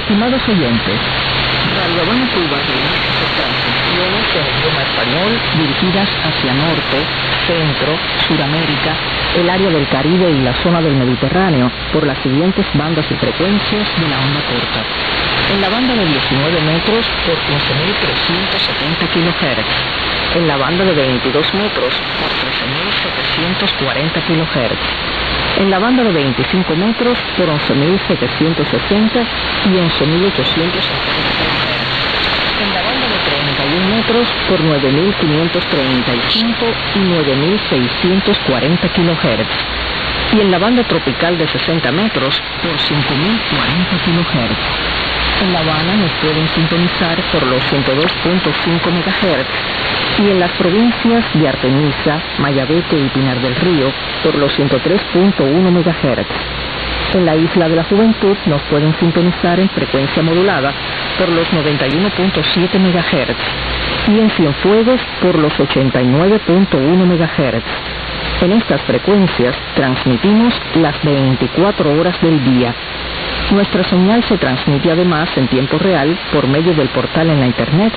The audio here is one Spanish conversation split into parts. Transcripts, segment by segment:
Estimados oyentes, Radio Habana Cuba realiza transmisiones en idioma español dirigidas hacia Norte, Centro, Suramérica, el área del Caribe y la zona del Mediterráneo por las siguientes bandas y frecuencias de la onda corta. En la banda de 19 metros por 15.370 kHz. En la banda de 22 metros por 13.740 kHz. En la banda de 25 metros por 11.760 y 11.850 kHz. En la banda de 31 metros por 9.535 y 9.640 kHz. Y en la banda tropical de 60 metros por 5.040 kHz. En La Habana nos pueden sintonizar por los 102.5 MHz y en las provincias de Artemisa, Mayabeque y Pinar del Río por los 103.1 MHz. En la Isla de la Juventud nos pueden sintonizar en frecuencia modulada por los 91.7 MHz y en Cienfuegos por los 89.1 MHz. En estas frecuencias transmitimos las 24 horas del día. Nuestra señal se transmite además en tiempo real por medio del portal en la internet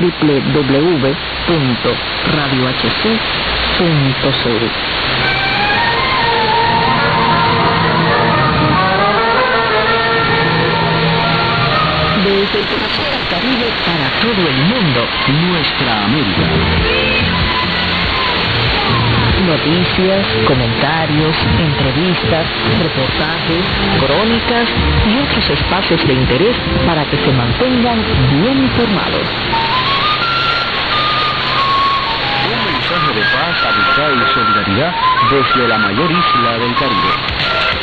www.radiohc.cl. Desde el corazón del Caribe para todo el mundo, nuestra América. Noticias, comentarios, entrevistas, reportajes, crónicas y otros espacios de interés para que se mantengan bien informados. Un mensaje de paz, amistad y solidaridad desde la mayor isla del Caribe.